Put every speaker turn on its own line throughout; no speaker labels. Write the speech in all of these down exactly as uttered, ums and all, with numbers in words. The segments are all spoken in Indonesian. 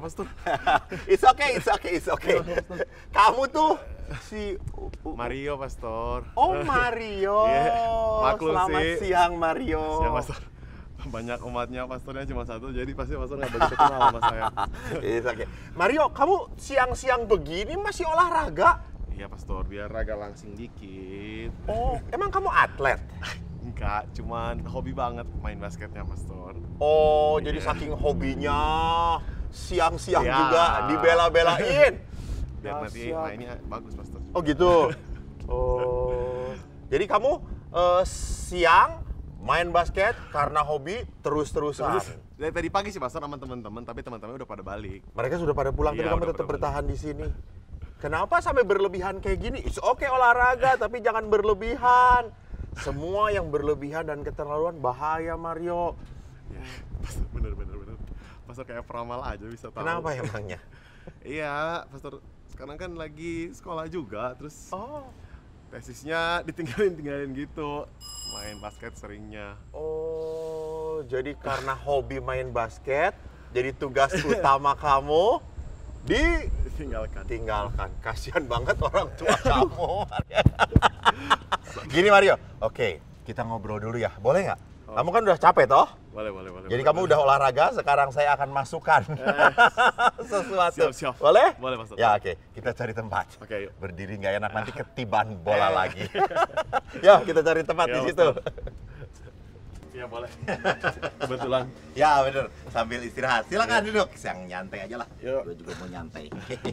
Pastor.
It's okay, it's okay, it's okay. Kamu tuh si
Mario, Pastor.
Oh, Mario.
Yeah, maklum
Selamat
sih.
siang, Mario.
Siang, Pastor. Banyak umatnya, pastornya cuma satu, jadi pasti pastor nggak begitu kenal sama saya.
It's okay. Mario, kamu siang-siang begini masih olahraga?
Iya, Pastor, biar raga langsing dikit.
Oh, emang kamu atlet?
Enggak, cuman hobi banget main basketnya, Pastor.
Oh, jadi
Iya.
saking hobinya siang-siang
Ya.
juga dibela-belain.
Biar nanti
Dahsyat.
mainnya bagus, Pastor.
Oh gitu. Oh. Jadi kamu eh, siang main basket karena hobi terus-terusan.
Terus, dari tadi pagi sih, Pastor, sama teman-teman, tapi teman-teman udah pada balik.
Mereka sudah pada pulang, tapi
Iya,
kamu
udah
tetap
pada
bertahan di sini. Kenapa sampai berlebihan kayak gini? It's okay olahraga, tapi jangan berlebihan. Semua yang berlebihan dan keterlaluan bahaya, Mario.
Ya, Pastor, bener, bener, bener. Pastor kayak peramal aja bisa tahu.
Kenapa emangnya?
Iya, Pastor, sekarang kan lagi sekolah juga, terus
Oh,
tesisnya ditinggalin-tinggalin gitu. Main basket seringnya.
oh, jadi karena hobi main basket, jadi tugas utama kamu
Tinggalkan.
ditinggalkan. Kasihan banget orang tua kamu. Gini Mario, oke, kita ngobrol dulu ya, boleh nggak?
Oh.
Kamu kan udah capek toh?
Boleh, boleh, boleh.
Jadi
boleh,
kamu
boleh.
udah olahraga, sekarang saya akan masukkan sesuatu.
Siap, siap.
Boleh?
Boleh, Pastor.
Ya oke, kita cari tempat.
Oke, yuk.
Berdiri nggak enak, nanti ketiban bola
Eh.
lagi. Yuk, kita cari tempat
Ya,
di situ.
Iya, boleh. Kebetulan.
Ya bener, sambil istirahat. Silakan duduk, yang nyantai aja lah.
Yuk.
Gue juga mau nyantai.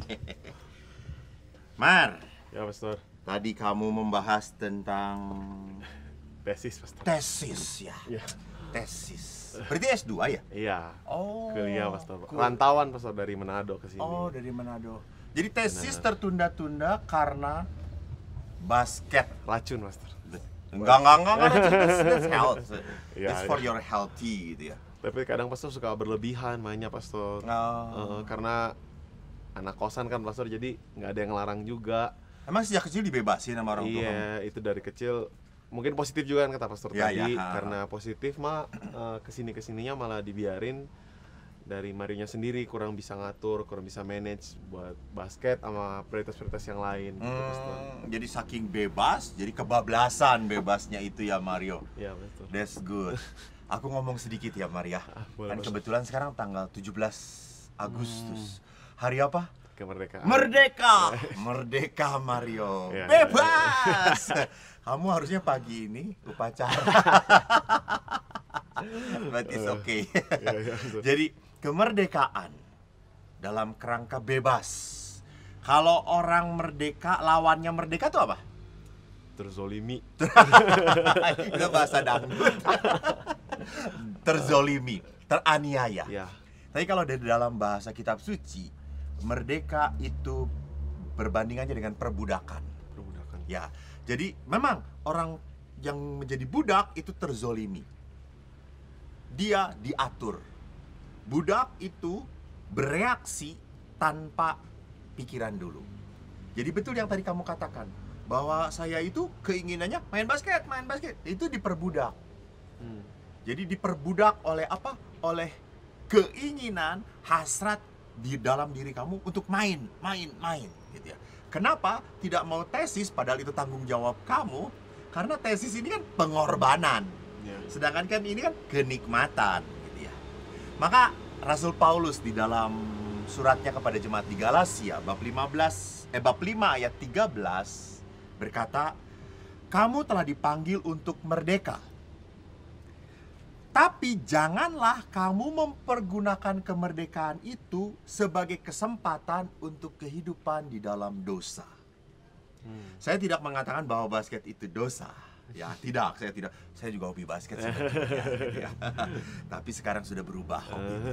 Mar,
Ya, Pastor.
tadi kamu membahas tentang
Tesis, Pastor.
tesis ya.
Iya.
Tesis. Berarti S dua ya?
Iya.
Oh.
Kuliah, Pastor.
Cool.
Rantauan, Pastor, dari Manado ke sini.
Oh, dari Manado. Jadi tesis
Benar.
tertunda-tunda karena basket.
Racun, Pastor.
Enggak, enggak, enggak, enggak. That's, that's health.
Iya,
It's for
iya.
your healthy gitu ya.
Tapi kadang Pastor suka berlebihan mainnya, Pastor.
Oh.
Eh, karena anak kosan kan, Pastor, jadi nggak ada yang ngelarang juga.
Emang sejak kecil dibebasin sama orang tua kamu?
Iya, itu dari kecil. Mungkin positif juga kan kata Pastor
Ya,
tadi,
ya.
karena positif mah eh, kesini-kesininya malah dibiarin dari Marinya sendiri kurang bisa ngatur, kurang bisa manage buat basket sama prioritas-prioritas yang lain. Gitu, Pastor.
Hmm, jadi saking bebas, jadi kebablasan bebasnya itu ya Mario.
Iya, Pastor.
That's good. Aku ngomong sedikit ya Maria.
Ah, boleh,
Kan
Pastor.
kebetulan sekarang tanggal tujuh belas Agustus. Hari apa?
Kemerdekaan.
Merdeka! Merdeka Mario.
Iya,
Bebas! Kamu harusnya pagi ini upacara. But it's okay.
Iya, iya, Pastor.
Jadi kemerdekaan dalam kerangka bebas. Kalau orang merdeka, lawannya merdeka itu apa?
Terzolimi.
Itu bahasa dangdut. Terzolimi, teraniaya.
Ya.
Tapi kalau dari dalam bahasa kitab suci, merdeka itu berbandingannya dengan perbudakan.
Perbudakan.
Ya, jadi memang orang yang menjadi budak itu terzolimi. Dia diatur. Budak itu bereaksi tanpa pikiran dulu. Jadi betul yang tadi kamu katakan, bahwa saya itu keinginannya main basket, main basket. Itu diperbudak.
Hmm.
Jadi diperbudak oleh apa? Oleh keinginan, hasrat di dalam diri kamu untuk main, main, main gitu ya. Kenapa tidak mau tesis padahal itu tanggung jawab kamu? Karena tesis ini kan pengorbanan.
Ya.
Sedangkan kan ini kan kenikmatan gitu ya. Maka Rasul Paulus di dalam suratnya kepada jemaat di Galatia bab lima belas eh bab lima ayat tiga belas berkata, "Kamu telah dipanggil untuk merdeka. Tapi janganlah kamu mempergunakan kemerdekaan itu sebagai kesempatan untuk kehidupan di dalam dosa."
Hmm.
Saya tidak mengatakan bahwa basket itu dosa. Ya, tidak, saya tidak. Saya juga hobi basket sebetulnya, gitu ya. Tapi sekarang sudah berubah hobinya.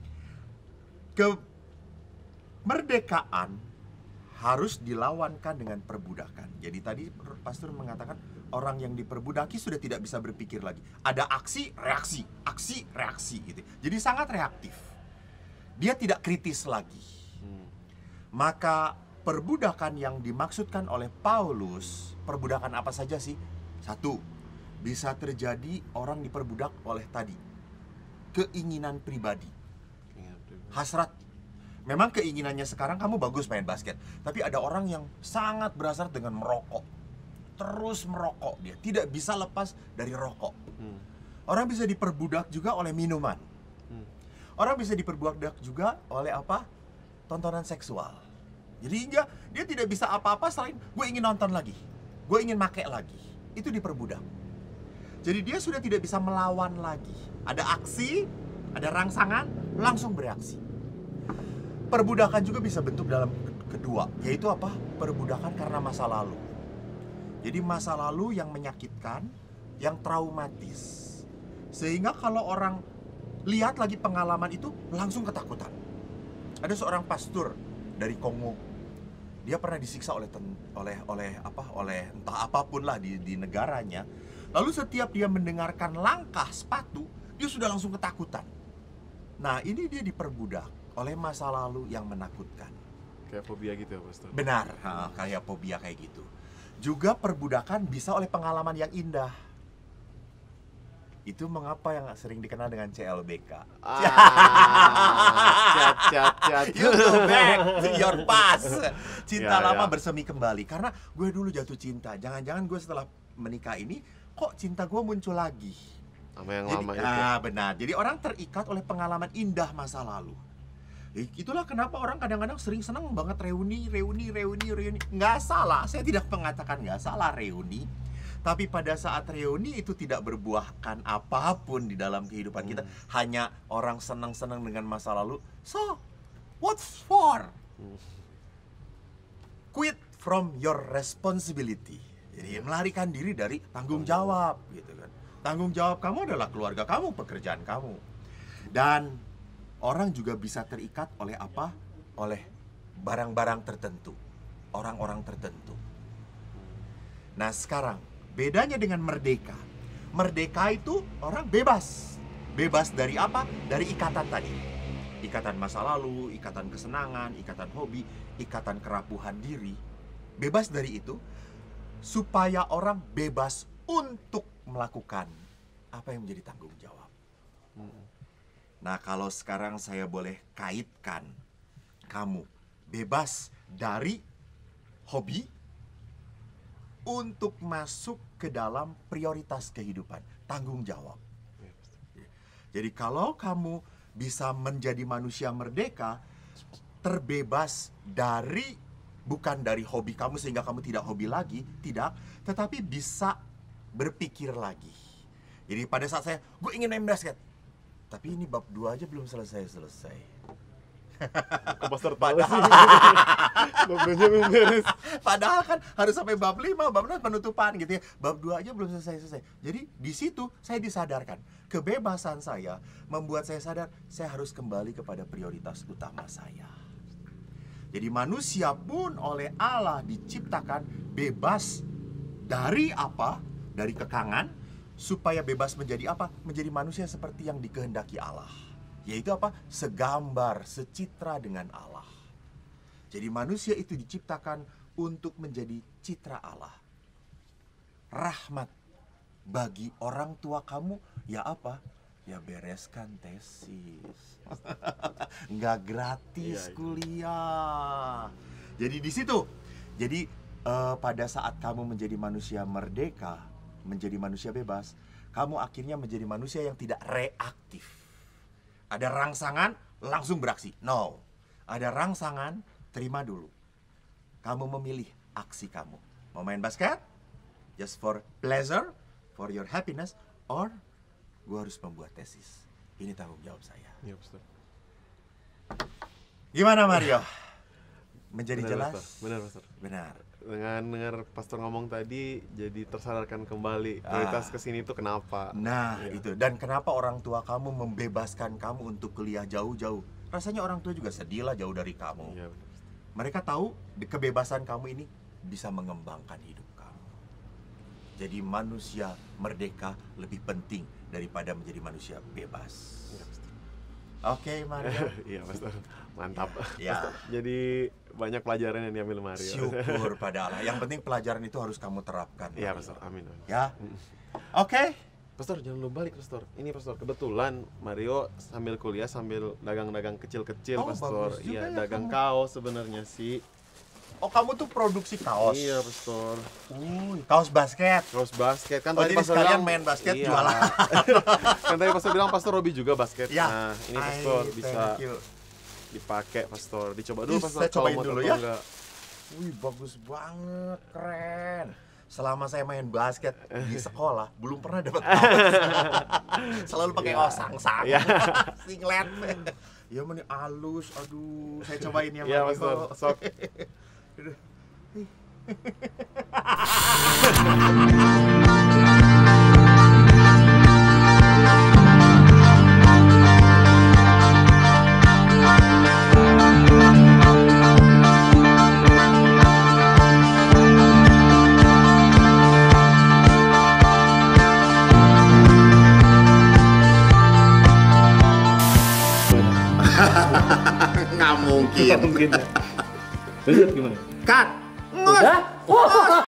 Kemerdekaan harus dilawankan dengan perbudakan. Jadi tadi pastor mengatakan orang yang diperbudaki sudah tidak bisa berpikir lagi. Ada aksi, reaksi, aksi, reaksi gitu. Jadi sangat reaktif. Dia tidak kritis lagi.
Hmm.
Maka perbudakan yang dimaksudkan oleh Paulus, perbudakan apa saja sih? Satu, bisa terjadi orang diperbudak oleh tadi keinginan pribadi, hasrat. Memang keinginannya sekarang kamu bagus main basket, tapi ada orang yang sangat berasal dengan merokok. Terus merokok dia, tidak bisa lepas dari rokok. Hmm. Orang bisa diperbudak juga oleh minuman. Hmm. Orang bisa diperbudak juga oleh apa? Tontonan seksual. Jadi dia, dia tidak bisa apa-apa selain gue ingin nonton lagi, gue ingin make lagi. Itu diperbudak. Jadi dia sudah tidak bisa melawan lagi. Ada aksi, ada rangsangan, langsung bereaksi. Perbudakan juga bisa bentuk dalam kedua, yaitu apa? Perbudakan karena masa lalu. Jadi masa lalu yang menyakitkan, yang traumatis. Sehingga kalau orang lihat lagi pengalaman itu, langsung ketakutan. Ada seorang pastor dari Kongo. Dia pernah disiksa oleh oleh oleh apa? Oleh entah apapun lah di di negaranya. Lalu setiap dia mendengarkan langkah sepatu, dia sudah langsung ketakutan. Nah, ini dia diperbudak oleh masa lalu yang menakutkan.
Kayak fobia gitu ya, Pastor?
Benar, ha, kayak fobia kayak gitu. Juga perbudakan bisa oleh pengalaman yang indah. Itu mengapa yang sering dikenal dengan C L B K.
Ah, cat, cat, cat.
You go back to your past. Cinta
Ya,
lama
ya.
bersemi kembali. Karena gue dulu jatuh cinta. Jangan-jangan gue setelah menikah ini, kok cinta gue muncul lagi.
Sama yang
Jadi,
lama itu.
ah, benar. Jadi orang terikat oleh pengalaman indah masa lalu. Itulah kenapa orang kadang-kadang sering senang banget reuni, reuni, reuni, reuni. Nggak salah, saya tidak mengatakan nggak salah reuni. Tapi pada saat reuni itu tidak berbuahkan apapun di dalam kehidupan kita.
Hmm.
Hanya orang senang-senang dengan masa lalu. So, what for?
Hmm.
Quit from your responsibility. Jadi melarikan diri dari tanggung jawab, gitu kan. Tanggung jawab kamu adalah keluarga kamu, pekerjaan kamu. Dan orang juga bisa terikat oleh apa? Oleh barang-barang tertentu, orang-orang tertentu. Nah sekarang, bedanya dengan merdeka. Merdeka itu orang bebas. Bebas dari apa? Dari ikatan tadi. Ikatan masa lalu, ikatan kesenangan, ikatan hobi, ikatan kerapuhan diri. Bebas dari itu, supaya orang bebas untuk melakukan apa yang menjadi tanggung jawab. Nah, kalau sekarang saya boleh kaitkan kamu bebas dari hobi untuk masuk ke dalam prioritas kehidupan, tanggung jawab. Jadi kalau kamu bisa menjadi manusia merdeka, terbebas dari, bukan dari hobi kamu sehingga kamu tidak hobi lagi, tidak, tetapi bisa berpikir lagi. Jadi pada saat saya, gue ingin main basket, tapi ini bab dua aja belum selesai-selesai.
Kok Pastor tahu sih? Bab duanya belum beres.
Padahal kan harus sampai bab lima, bab enam penutupan gitu ya. Bab dua aja belum selesai-selesai. Jadi di situ saya disadarkan. Kebebasan saya membuat saya sadar saya harus kembali kepada prioritas utama saya. Jadi manusia pun oleh Allah diciptakan bebas dari apa? Dari kekangan, supaya bebas menjadi apa? Menjadi manusia seperti yang dikehendaki Allah. Yaitu apa? Segambar, secitra dengan Allah. Jadi manusia itu diciptakan untuk menjadi citra Allah. Rahmat bagi orang tua kamu, ya apa? Ya bereskan tesis. Nggak gratis
Iya, iya.
kuliah. Jadi di situ. Jadi eh, pada saat kamu menjadi manusia merdeka, menjadi manusia bebas, kamu akhirnya menjadi manusia yang tidak reaktif. Ada rangsangan, langsung beraksi. No. Ada rangsangan, terima dulu. Kamu memilih aksi kamu. Mau main basket? Just for pleasure, for your happiness, or gue harus membuat tesis. Ini tanggung jawab saya.
Iya, Pastor.
Gimana Mario? Menjadi
Benar,
jelas?
Pastor. Benar, Pastor.
Benar.
Dengan dengar Pastor ngomong tadi, jadi tersadarkan kembali
Ah.
prioritas kesini itu kenapa.
Nah,
Iya.
itu. Dan kenapa orang tua kamu membebaskan kamu untuk kuliah jauh-jauh? Rasanya orang tua juga sedih lah jauh dari kamu.
Iya, benar, Pastor.
Mereka tahu di- kebebasan kamu ini bisa mengembangkan hidup kamu. Jadi manusia merdeka lebih penting daripada menjadi manusia bebas.
Iya, Pastor.
Oke, Mario.
Iya, Pastor. Mantap.
Ya.
Pastor, jadi banyak pelajaran yang diambil Mario.
Syukur pada Allah. Yang penting pelajaran itu harus kamu terapkan.
Iya,
Mario.
Pastor. Amin. amin.
Ya. Oke.
Pastor jangan lu balik Pastor. Ini Pastor kebetulan Mario sambil kuliah sambil dagang-dagang kecil-kecil
Oh,
Pastor.
bagus juga
Iya
ya
dagang
kamu.
kaos sebenarnya sih.
Oh, kamu tuh produksi kaos.
Iya Pastor.
Uh, kaos basket.
Kaos basket kan
Oh,
tadi
jadi
Pastor
sekalian
bilang
main basket,
iya.
jualan.
Kan tadi Pastor bilang Pastor Robi juga basket.
Ya.
Nah, ini
Ay,
Pastor bisa
thank you.
dipakai Pastor. Dicoba dulu
Ih,
Pastor
saya
kalau
cobain
mau
dulu
atau
ya.
enggak.
Wih, bagus banget, keren. Selama saya main basket di sekolah, belum pernah dapat kaos. Selalu pakai
Ya.
kaos sang-sang,
Ya.
singlet. Ya mana halus, aduh. Saya cobain ya,
Iya
Mario.
Pastor. Sok.
Nggak mungkin.
Mungkin. Terus gimana?
Cut.
Udah?